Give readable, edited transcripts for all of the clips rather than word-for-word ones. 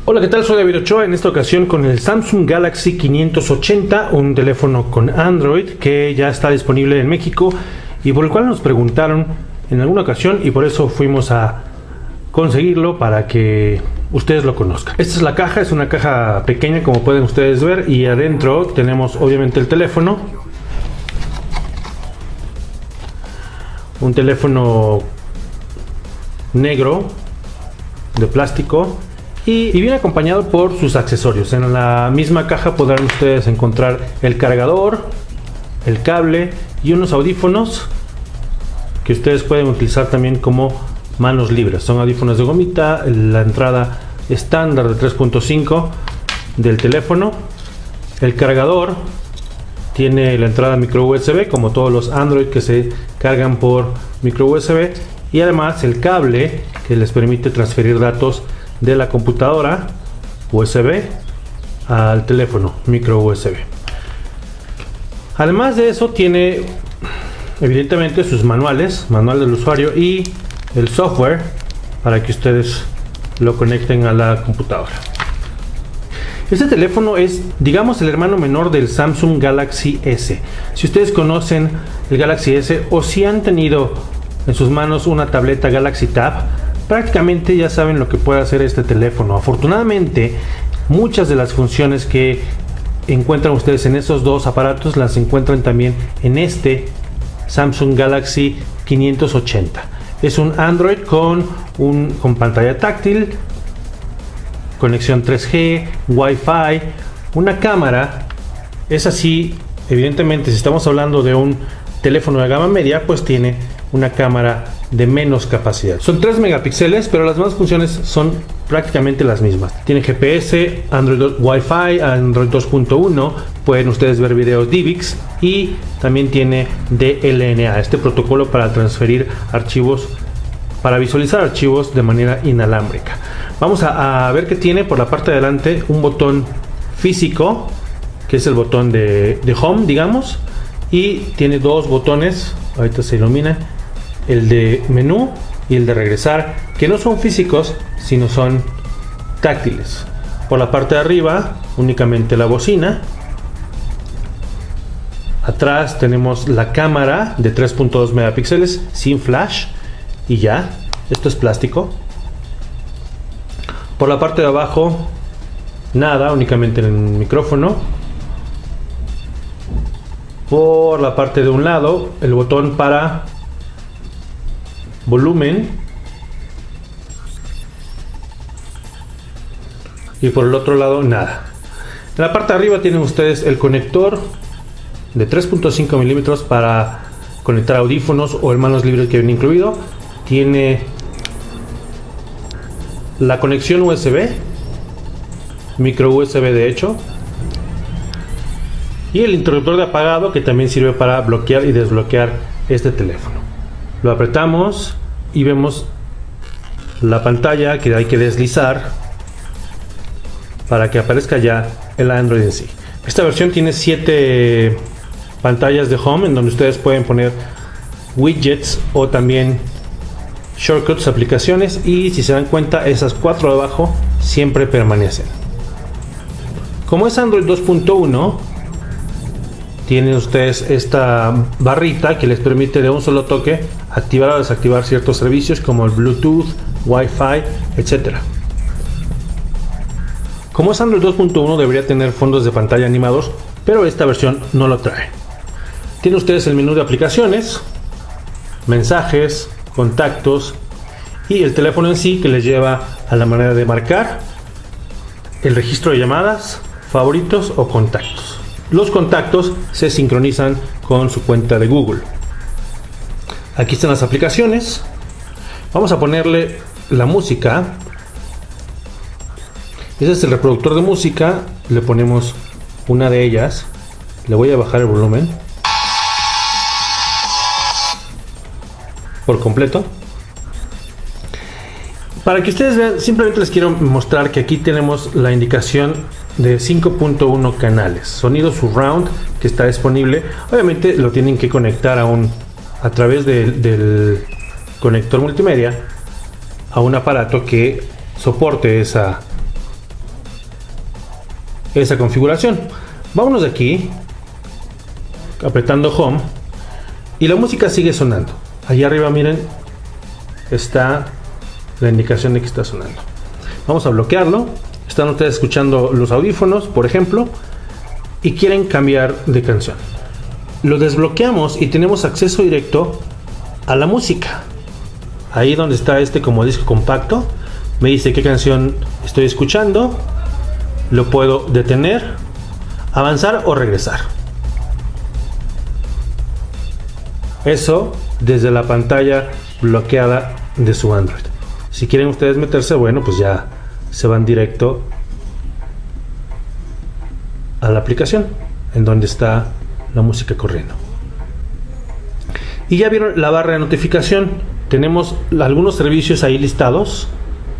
Hola, ¿qué tal? Soy David Ochoa, en esta ocasión con el Samsung Galaxy 580, un teléfono con Android que ya está disponible en México y por el cual nos preguntaron en alguna ocasión y por eso fuimos a conseguirlo para que ustedes lo conozcan. Esta es la caja, es una caja pequeña como pueden ustedes ver y adentro tenemos obviamente el teléfono. Un teléfono negro de plástico y viene acompañado por sus accesorios. En la misma caja podrán ustedes encontrar el cargador, el cable y unos audífonos que ustedes pueden utilizar también como manos libres. Son audífonos de gomita, la entrada estándar de 3.5 del teléfono. El cargador tiene la entrada micro USB como todos los Android que se cargan por micro USB, y además el cable que les permite transferir datos de la computadora USB al teléfono micro USB. Además de eso tiene evidentemente sus manual del usuario y el software para que ustedes lo conecten a la computadora. Este teléfono es, digamos, el hermano menor del Samsung Galaxy S. Si ustedes conocen el Galaxy S o si han tenido en sus manos una tableta Galaxy Tab, prácticamente ya saben lo que puede hacer este teléfono. Afortunadamente, muchas de las funciones que encuentran ustedes en esos dos aparatos las encuentran también en este Samsung Galaxy 580. Es un Android con pantalla táctil, conexión 3G, Wi-Fi, una cámara. Es así, evidentemente, si estamos hablando de un teléfono de gama media, pues tiene una cámara de menos capacidad. Son 3 megapíxeles, pero las demás funciones son prácticamente las mismas. Tiene GPS, Android Wi-Fi, Android 2.1, pueden ustedes ver videos DivX y también tiene DLNA, este protocolo para transferir archivos, para visualizar archivos de manera inalámbrica. Vamos a ver que tiene por la parte de adelante un botón físico, que es el botón de Home, digamos, y tiene dos botones, ahorita se ilumina, el de menú y el de regresar, que no son físicos, sino son táctiles. Por la parte de arriba, únicamente la bocina. Atrás tenemos la cámara de 3.2 megapíxeles sin flash y ya, esto es plástico. Por la parte de abajo, nada, únicamente el micrófono. Por la parte de un lado, el botón para volumen, y por el otro lado nada. En la parte de arriba tienen ustedes el conector de 3.5 milímetros para conectar audífonos o el manos libres que viene incluido. Tiene la conexión USB, micro USB de hecho, y el interruptor de apagado que también sirve para bloquear y desbloquear este teléfono. Lo apretamos y vemos la pantalla que hay que deslizar para que aparezca ya el Android en sí. Esta versión tiene 7 pantallas de home en donde ustedes pueden poner widgets o también shortcuts, aplicaciones, y si se dan cuenta esas 4 de abajo siempre permanecen. Como es Android 2.1, tienen ustedes esta barrita que les permite de un solo toque activar o desactivar ciertos servicios como el Bluetooth, Wi-Fi, etc. Como es Android 2.1 debería tener fondos de pantalla animados, pero esta versión no lo trae. Tienen ustedes el menú de aplicaciones, mensajes, contactos y el teléfono en sí, que les lleva a la manera de marcar, el registro de llamadas, favoritos o contactos. Los contactos se sincronizan con su cuenta de Google. Aquí están las aplicaciones. Vamos a ponerle la música. Ese es el reproductor de música. Le ponemos una de ellas. Le voy a bajar el volumen por completo. Para que ustedes vean, simplemente les quiero mostrar que aquí tenemos la indicación de 5.1 canales, sonido surround que está disponible. Obviamente lo tienen que conectar a través del conector multimedia a un aparato que soporte esa esa configuración. Vámonos de aquí, apretando Home, y la música sigue sonando. Allá arriba, miren, está la indicación de que está sonando. Vamos a bloquearlo. Están ustedes escuchando los audífonos, por ejemplo, y quieren cambiar de canción. Lo desbloqueamos y tenemos acceso directo a la música. Ahí donde está como disco compacto, me dice qué canción estoy escuchando. Lo puedo detener, avanzar o regresar. Eso desde la pantalla bloqueada de su Android. Si quieren ustedes meterse, bueno, pues ya se van directo a la aplicación en donde está la música corriendo. Y ya vieron la barra de notificación. Tenemos algunos servicios ahí listados,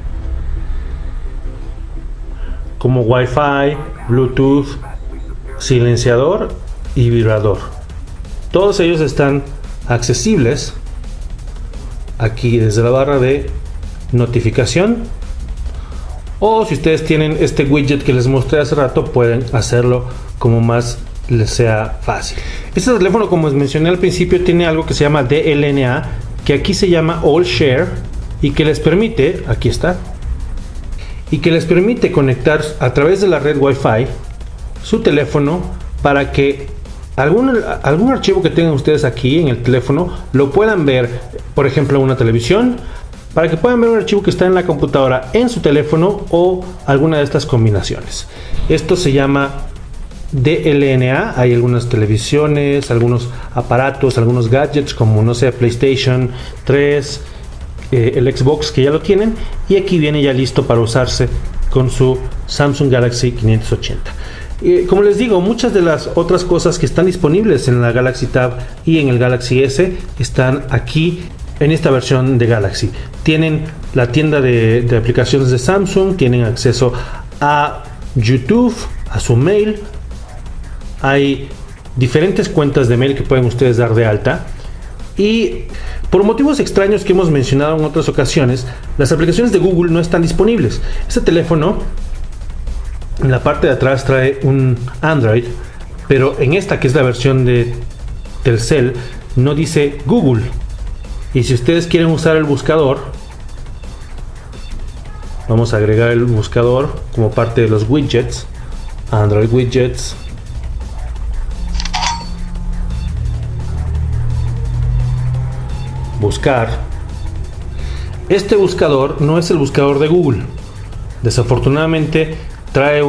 como Wi-Fi, Bluetooth, silenciador y vibrador. Todos ellos están accesibles aquí desde la barra de notificación, o si ustedes tienen este widget que les mostré hace rato, pueden hacerlo como más les sea fácil. Este teléfono, como les mencioné al principio, tiene algo que se llama DLNA, que aquí se llama All Share, y que les permite, aquí está, y que les permite conectar a través de la red Wi-Fi su teléfono para que algún archivo que tengan ustedes aquí en el teléfono lo puedan ver, por ejemplo, en una televisión, para que puedan ver un archivo que está en la computadora en su teléfono, o alguna de estas combinaciones. Esto se llama DLNA. Hay algunas televisiones, algunos aparatos, algunos gadgets como, no sé, PlayStation 3, el Xbox, que ya lo tienen, y aquí viene ya listo para usarse con su Samsung Galaxy 580. Como les digo, muchas de las otras cosas que están disponibles en la Galaxy Tab y en el Galaxy S están aquí en esta versión de Galaxy. Tienen la tienda de aplicaciones de Samsung, tienen acceso a YouTube, a su mail. Hay diferentes cuentas de mail que pueden ustedes dar de alta, y por motivos extraños que hemos mencionado en otras ocasiones, las aplicaciones de Google no están disponibles. Este teléfono en la parte de atrás trae un Android, pero en esta, que es la versión de Telcel, no dice Google. Y si ustedes quieren usar el buscador, vamos a agregar el buscador como parte de los widgets, Android Widgets. Buscar. Este buscador no es el buscador de Google. Desafortunadamente trae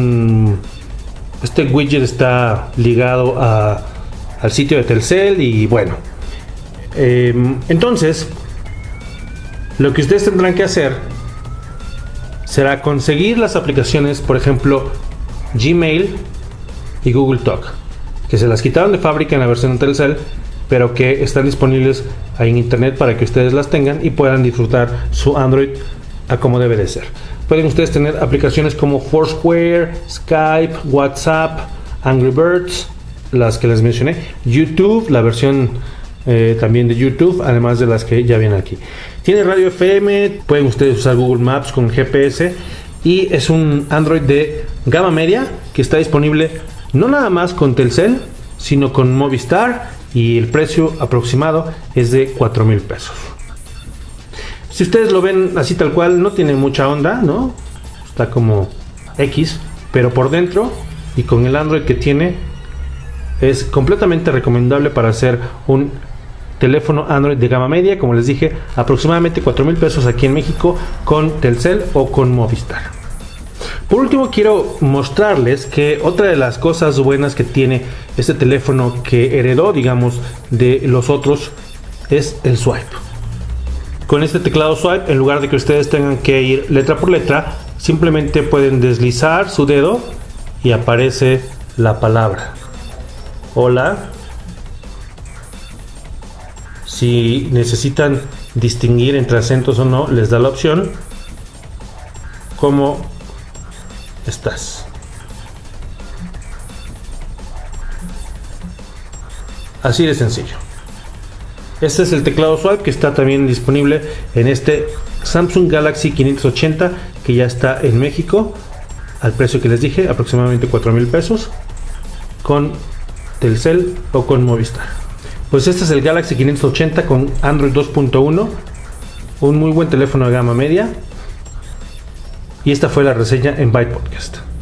este widget está ligado al sitio de Telcel, y bueno, entonces lo que ustedes tendrán que hacer será conseguir las aplicaciones, por ejemplo Gmail y Google Talk, que se las quitaron de fábrica en la versión de Telcel, pero que están disponibles ahí en internet para que ustedes las tengan y puedan disfrutar su Android a como debe de ser. Pueden ustedes tener aplicaciones como Foursquare, Skype, WhatsApp, Angry Birds, las que les mencioné, YouTube, la versión también de YouTube, además de las que ya vienen aquí. Tiene radio FM, pueden ustedes usar Google Maps con GPS, y es un Android de gama media que está disponible no nada más con Telcel, sino con Movistar, y el precio aproximado es de 4,000 pesos. Si ustedes lo ven así tal cual, no tiene mucha onda, ¿no? Está como X, pero por dentro y con el Android que tiene, es completamente recomendable para hacer un teléfono Android de gama media. Como les dije, aproximadamente 4,000 pesos aquí en México con Telcel o con Movistar. Por último, quiero mostrarles que otra de las cosas buenas que tiene este teléfono, que heredó, digamos, de los otros, es el swipe. Con este teclado swipe, en lugar de que ustedes tengan que ir letra por letra, simplemente pueden deslizar su dedo y aparece la palabra hola. Si necesitan distinguir entre acentos o no, les da la opción. ¿Cómo estás? Así de sencillo. Este es el teclado swipe que está también disponible en este Samsung Galaxy 580, que ya está en México al precio que les dije, aproximadamente 4,000 pesos, con Telcel o con Movistar. Pues este es el Galaxy 580 con Android 2.1, un muy buen teléfono de gama media, y esta fue la reseña en Byte Podcast.